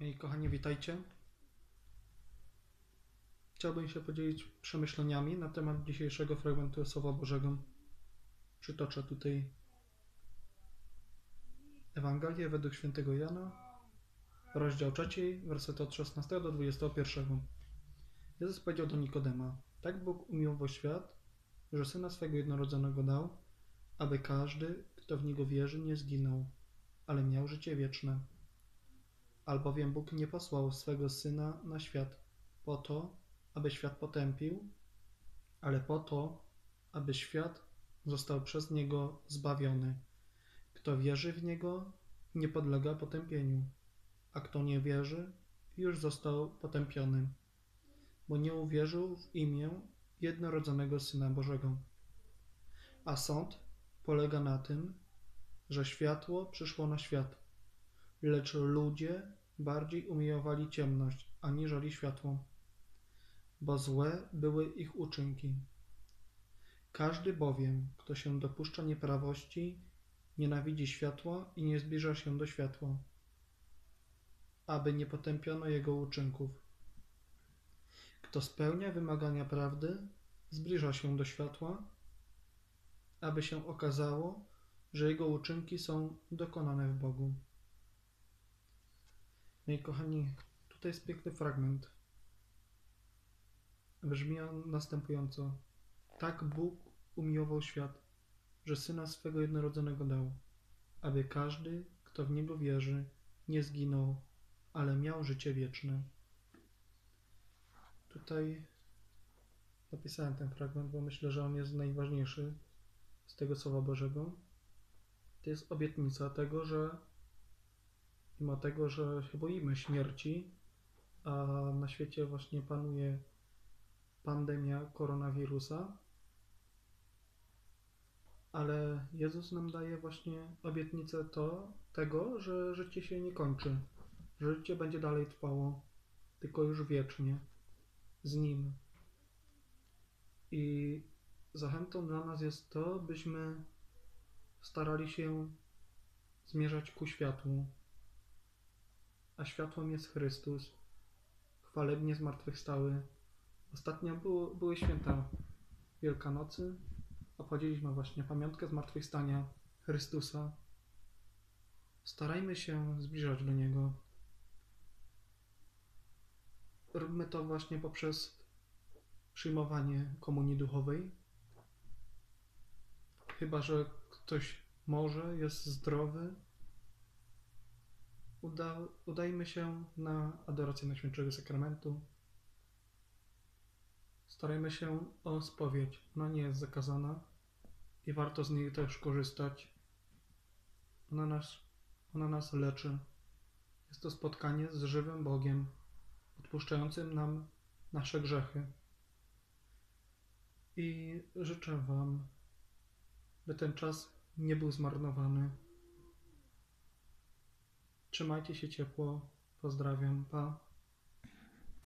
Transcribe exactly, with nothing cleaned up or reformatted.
Hej, kochani, witajcie. Chciałbym się podzielić przemyśleniami na temat dzisiejszego fragmentu Słowa Bożego. Przytoczę tutaj Ewangelię według świętego Jana, rozdział trzeci, wersety od szesnastego do dwudziestego pierwszego. Jezus powiedział do Nikodema: tak Bóg umiłował świat, że Syna swego jednorodzonego dał, aby każdy, kto w Niego wierzy, nie zginął, ale miał życie wieczne. Albowiem Bóg nie posłał swego Syna na świat po to, aby świat potępił, ale po to, aby świat został przez Niego zbawiony. Kto wierzy w Niego, nie podlega potępieniu, a kto nie wierzy, już został potępiony, bo nie uwierzył w imię jednorodzonego Syna Bożego. A sąd polega na tym, że światło przyszło na świat, lecz ludzie bardziej umiłowali ciemność aniżeli światło, bo złe były ich uczynki. Każdy bowiem, kto się dopuszcza nieprawości, nienawidzi światła i nie zbliża się do światła, aby nie potępiono jego uczynków. Kto spełnia wymagania prawdy, zbliża się do światła, aby się okazało, że jego uczynki są dokonane w Bogu. No i kochani, tutaj jest piękny fragment. Brzmi on następująco: tak Bóg umiłował świat, że Syna swego jednorodzonego dał, aby każdy, kto w Niego wierzy, nie zginął, ale miał życie wieczne. Tutaj napisałem ten fragment, bo myślę, że on jest najważniejszy z tego Słowa Bożego. To jest obietnica tego, że mimo tego, że się boimy śmierci, a na świecie właśnie panuje pandemia koronawirusa, ale Jezus nam daje właśnie obietnicę to, tego, że życie się nie kończy, że życie będzie dalej trwało, tylko już wiecznie, z Nim. I zachętą dla nas jest to, byśmy starali się zmierzać ku światłu, a światłem jest Chrystus, chwalebnie zmartwychwstały. Ostatnio było, były święta Wielkanocy, obchodziliśmy właśnie pamiątkę zmartwychwstania Chrystusa. Starajmy się zbliżać do Niego. Róbmy to właśnie poprzez przyjmowanie komunii duchowej. Chyba że ktoś może, jest zdrowy, uda, udajmy się na adorację Najświętszego Sakramentu. Starajmy się o spowiedź. Ona nie jest zakazana i warto z niej też korzystać. Ona nas, ona nas leczy. Jest to spotkanie z żywym Bogiem, odpuszczającym nam nasze grzechy. I życzę Wam, by ten czas nie był zmarnowany. Trzymajcie się ciepło. Pozdrawiam. Pa.